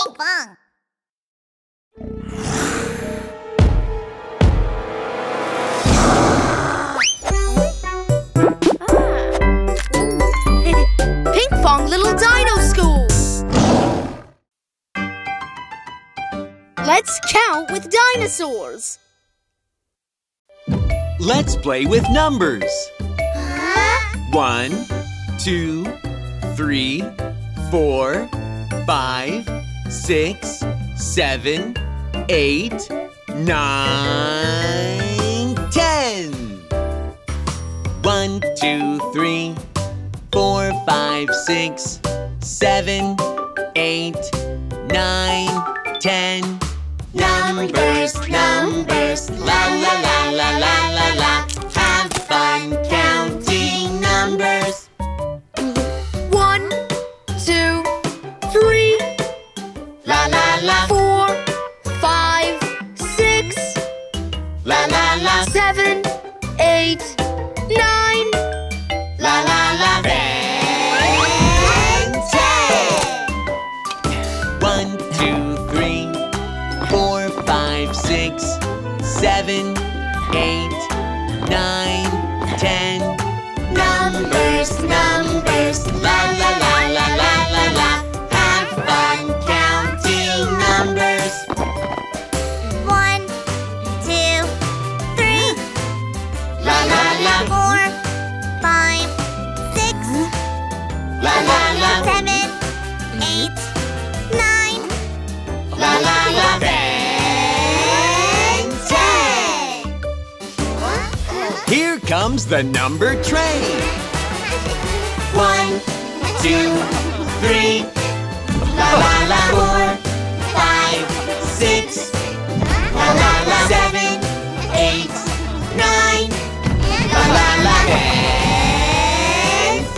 Pinkfong. Pinkfong Little Dino School. Let's count with dinosaurs. Let's play with numbers. 1, 2, 3, 4, 5, 6, 7, 8, 9, 10. 1, 2, 3, 4, 5, 6, 7, 8, 9, 10. Numbers, numbers, la la la la la la la. Have fun counting numbers. 1, 2, 3. La la la. 4, 5, 6. La la la. 7, 8, 9. La la la. And 10. 1, 2, 3, 4, 5, 6, 7, 8, 9, 10. Numbers, numbers, la la la la la la la. Have fun counting numbers. 1, 2, 3. La la la. 4, 5, 6. La la la. 7, 8, 9. La la la. And 10. Here comes the number train. 1, 2, 3. La la la. 4, 5, 6. La la la. 7, 8, 9. La la la. And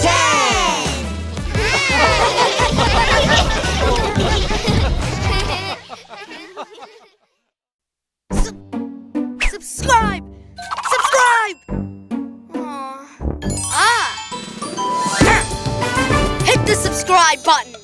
10. Subscribe! Subscribe! Hit the subscribe button!